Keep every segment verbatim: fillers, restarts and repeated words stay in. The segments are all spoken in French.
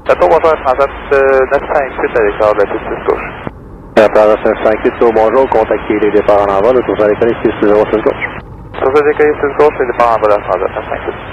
Plateau, bonjour, Transat neuf cent cinquante-huit à l'écart de la piste six gauche. Transat neuf cent cinquante-huit, au bonjour, contactez les départs en envol, autour de l'école six zéro six gauche. Sur le décollé six gauche, les départs en vol à Transat neuf cent cinquante-huit.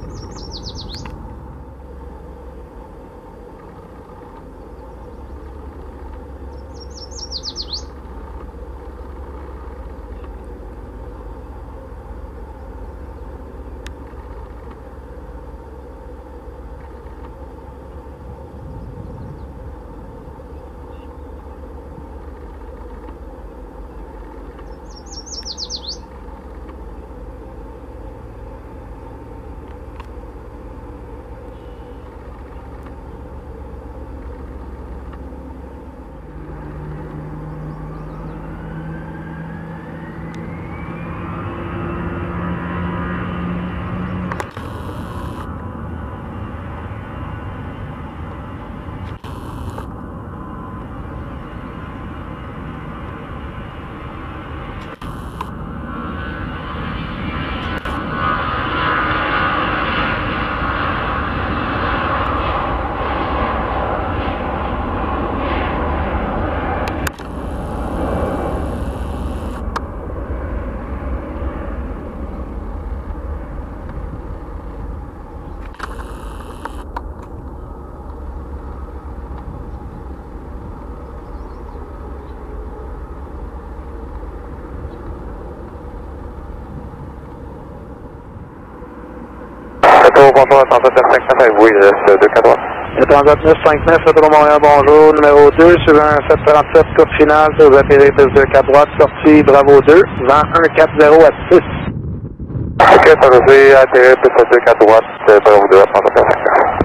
Bonjour, Transat neuf cent cinquante-neuf avec vous, il reste deux quatre trois. Transat neuf cent cinquante-neuf, Plateau Montréal, bonjour, numéro deux, sur un sept trente-sept, courte finale, sur vous atterrez piste deux quatre droite, sortie Bravo deux, vent un quatre zéro à six. Ok, ça veut dire atterrir piste deux quatre droite, Bravo deux à Transat neuf cent cinquante-neuf.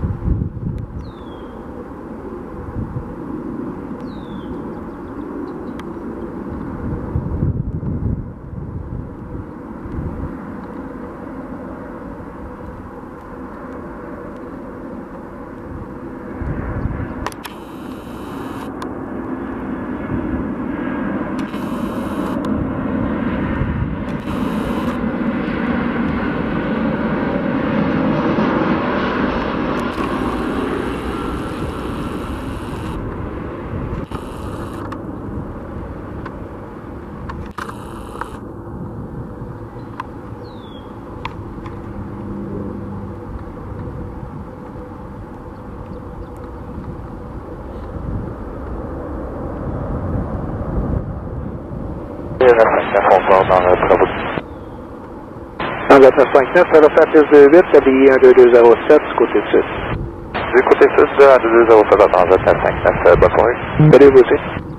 Transat neuf cent cinquante-neuf, ça va faire piste deux huit, habillé un deux deux zéro sept du côté sud. Du côté sud, un deux deux zéro sept à Transat neuf cent cinquante-neuf, bonne soirée. Salut vous aussi.